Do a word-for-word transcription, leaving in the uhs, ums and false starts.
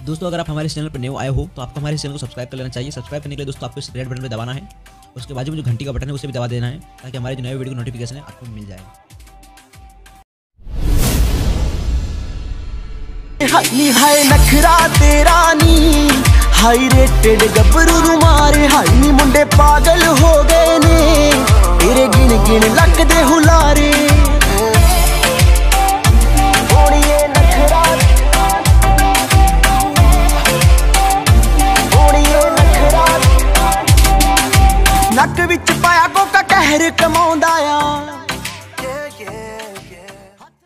दोस्तों अगर आप हमारे चैनल पर न्यू आए हो तो आपको हमारे चैनल को सब्सक्राइब कर लेना चाहिए। सब्सक्राइब करने के लिए दोस्तों आपको इस रेड बटन पर दबाना है, उसके बाजू में जो घंटी का बटन है उसे भी दबा देना है, ताकि हमारे जो नए वीडियो की नोटिफिकेशन है आपको मिल जाए। हाय नखरा तेरा नी हाई रेटेड गबरू मारे हाई नी मुंडे पागल हो गए ने तेरे गिन गिन लक दे हुलारे।